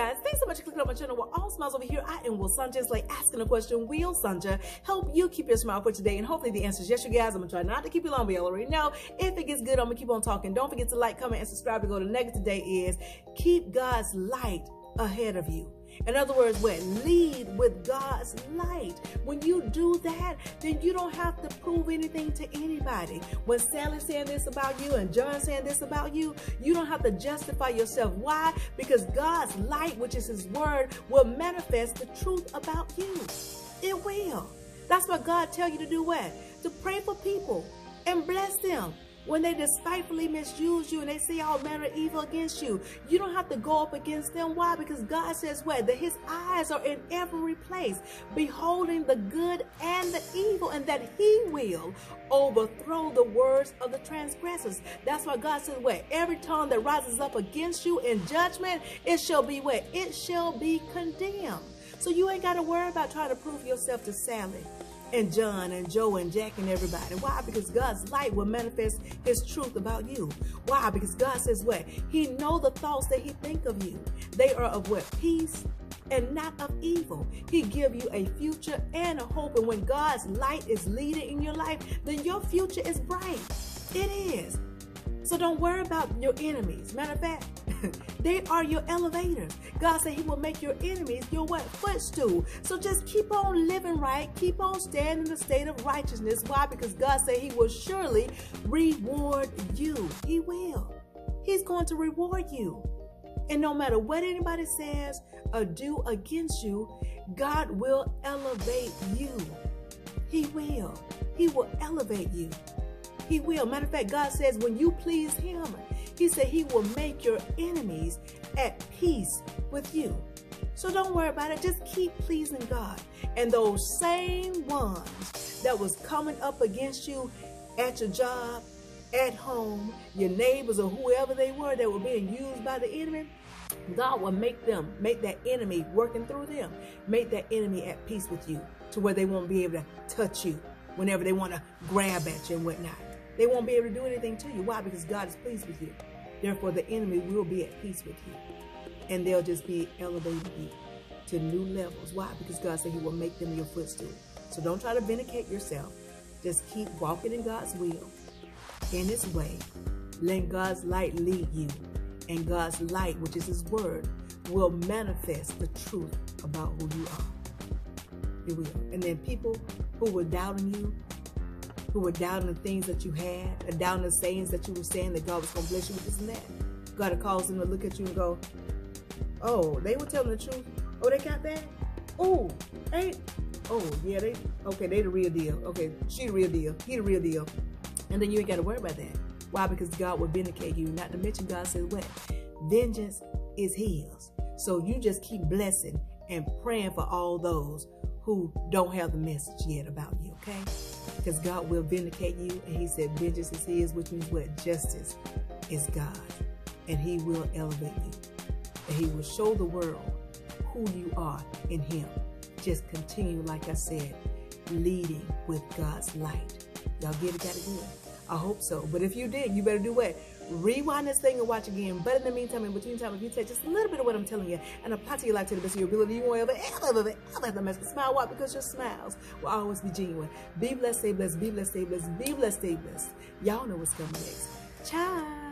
guys, thanks so much for clicking on my channel. We're all smiles over here. I am Will Sanchez, like asking a question. Will Sanchez help you keep your smile for today? And hopefully the answer is yes, you guys. I'm going to try not to keep you long, but you already know. If it gets good, I'm going to keep on talking. Don't forget to like, comment, and subscribe to go. The next today is keep God's light ahead of you. In other words, what? Lead with God's light. When you do that, then you don't have to prove anything to anybody. When Sally's saying this about you and John's saying this about you, you don't have to justify yourself. Why? Because God's light, which is his word, will manifest the truth about you. It will. That's why God tells you to do what? To pray for people and bless them. When they despitefully misuse you and they say all manner of evil against you, you don't have to go up against them. Why? Because God says what? That his eyes are in every place, beholding the good and the evil, and that he will overthrow the words of the transgressors. That's why God says what? Every tongue that rises up against you in judgment, it shall be what? It shall be condemned. So you ain't got to worry about trying to prove yourself to Sally and John and Joe and Jack and everybody. Why? Because God's light will manifest his truth about you. Why? Because God says what? He knows the thoughts that he think of you. They are of what? Peace and not of evil. He give you a future and a hope. And when God's light is leading in your life, then your future is bright. It is. So don't worry about your enemies. Matter of fact, they are your elevators. God said he will make your enemies your what? Footstool. So just keep on living right. Keep on staying in the state of righteousness. Why? Because God said he will surely reward you. He will. He's going to reward you. And no matter what anybody says or do against you, God will elevate you. He will. He will elevate you. He will. Matter of fact, God says when you please him, he said he will make your enemies at peace with you. So don't worry about it. Just keep pleasing God. And those same ones that was coming up against you at your job, at home, your neighbors or whoever they were that were being used by the enemy, God will make that enemy working through them, make that enemy at peace with you to where they won't be able to touch you whenever they want to grab at you and whatnot. They won't be able to do anything to you. Why? Because God is pleased with you. Therefore, the enemy will be at peace with you. And they'll just be elevating you to new levels. Why? Because God said he will make them your footstool. So don't try to vindicate yourself. Just keep walking in God's will, in his way. Let God's light lead you. And God's light, which is his word, will manifest the truth about who you are. It will. And then people who were doubting you, who were doubting the things that you had, and doubting the sayings that you were saying that God was going to bless you with this and that, God will cause them to look at you and go, oh, they were telling the truth. Oh, they got that? Oh, yeah, they the real deal. Okay, she the real deal. He the real deal. And then you ain't got to worry about that. Why? Because God will vindicate you. Not to mention God says what? Vengeance is his. So you just keep blessing and praying for all those who don't have the message yet about you, okay? Because God will vindicate you, and he said vengeance is his, which means what? Justice is God, and he will elevate you, and he will show the world who you are in him. Just continue, like I said, leading with God's light. Y'all get it? Got it good? I hope so. But if you did, you better do what? Rewind this thing and watch again. But in the meantime, in between time, if you take just a little bit of what I'm telling you and apply to your life to the best of your ability, you won't ever mess with smile. Why? Because your smiles will always be genuine. Be blessed, stay blessed, be blessed, stay blessed, be blessed, stay blessed. Y'all know what's coming next. Ciao.